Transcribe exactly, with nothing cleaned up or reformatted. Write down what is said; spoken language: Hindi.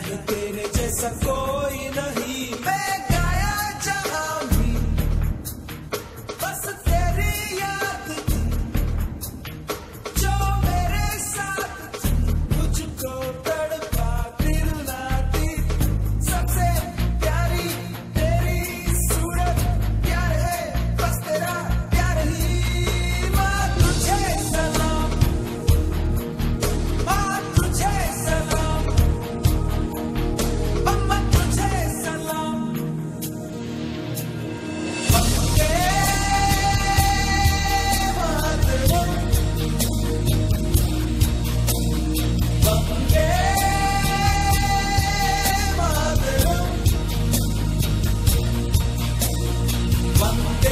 तेरे जैसा कोई नहीं, मैं गाया जहां भी बस तेरी याद थी, जो मेरे साथ थी, मुझको तड़पा दिल ना दी। सबसे प्यारी तेरी सूरत, प्यार है बस तेरा प्यार ही। माँ तुझे सलाम, माँ तुझे सलाम, अम्मा तुझे सलाम। वंदे मातरम, वंदे मातरम, वंदे